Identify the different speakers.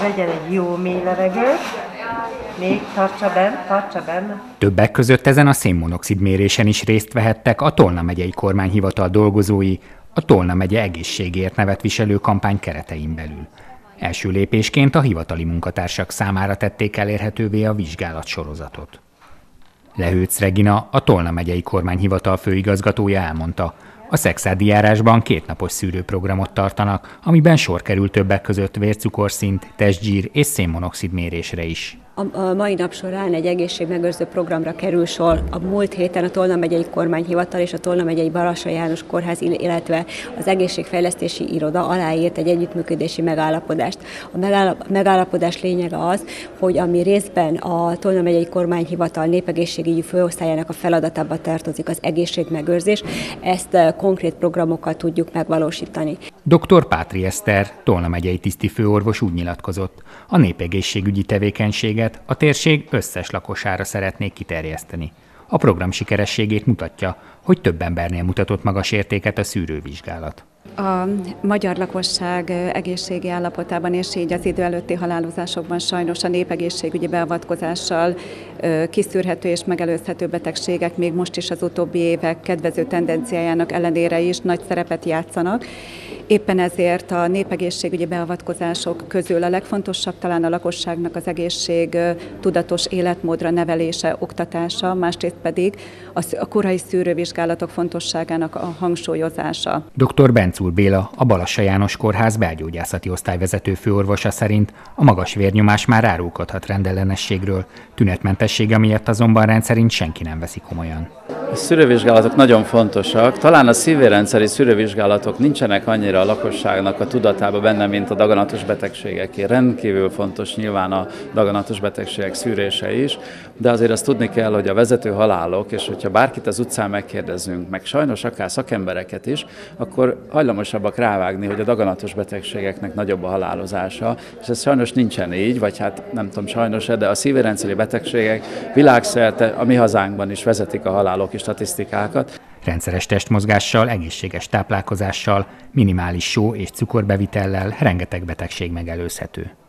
Speaker 1: vegyen egy jó mély levegőt, még tartsa benne.
Speaker 2: Többek között ezen a szénmonoxid mérésen is részt vehettek a Tolna megyei kormányhivatal dolgozói, a Tolna megye egészségért nevet viselő kampány keretein belül. Első lépésként a hivatali munkatársak számára tették elérhetővé a vizsgálatsorozatot. Lehőc Regina, a Tolna megyei kormányhivatal főigazgatója elmondta, a szexádi járásban 2 napos szűrőprogramot tartanak, amiben sor kerül többek között vércukorszint, testgyír és szénmonoxid mérésre is.
Speaker 3: A mai nap során egy egészségmegőrző programra kerül sor. A múlt héten a Tolna megyei kormányhivatal és a Tolna megyei Balassaly János Kórház, illetve az egészségfejlesztési iroda aláírt egy együttműködési megállapodást. A megállapodás lényege az, hogy ami részben a Tolna megyei kormányhivatal népegészségügyi főosztályának a feladatába tartozik az egészségmegőrzés, ezt konkrét programokkal tudjuk megvalósítani.
Speaker 2: Dr. Pátri Eszter, Tolna megyei tisztifőorvos úgy nyilatkozott, a népegészségügyi tevékenységet a térség összes lakosára szeretnék kiterjeszteni. A program sikerességét mutatja, hogy több embernél mutatott magas értéket a szűrővizsgálat.
Speaker 4: A magyar lakosság egészségi állapotában és így az idő előtti halálozásokban sajnos a népegészségügyi beavatkozással kiszűrhető és megelőzhető betegségek még most is az utóbbi évek kedvező tendenciájának ellenére is nagy szerepet játszanak. Éppen ezért a népegészségügyi beavatkozások közül a legfontosabb talán a lakosságnak az egészség tudatos életmódra nevelése, oktatása, másrészt pedig a korai szűrővizsgálatok fontosságának a hangsúlyozása.
Speaker 2: Dr. Bencúr Béla, a Balassaly János Kórház belgyógyászati osztályvezető főorvosa szerint a magas vérnyomás már árulkodhat rendellenességről, tünetmentessége miatt azonban rendszerint senki nem veszi komolyan.
Speaker 5: A szűrővizsgálatok nagyon fontosak. Talán a szívérendszeri szűrővizsgálatok nincsenek annyira a lakosságnak a tudatába benne, mint a daganatos betegségeké. Rendkívül fontos nyilván a daganatos betegségek szűrése is, de azért azt tudni kell, hogy a vezető halálok, és hogyha bárkit az utcán megkérdezünk, meg sajnos akár szakembereket is, akkor hajlamosabbak rávágni, hogy a daganatos betegségeknek nagyobb a halálozása, és ez sajnos nincsen így, vagy hát nem tudom sajnos, de a szívérendszeri betegségek világszerte, a mi hazánkban is vezetik a halálok statisztikákat.
Speaker 2: Rendszeres testmozgással, egészséges táplálkozással, minimális só és cukorbevitellel rengeteg betegség megelőzhető.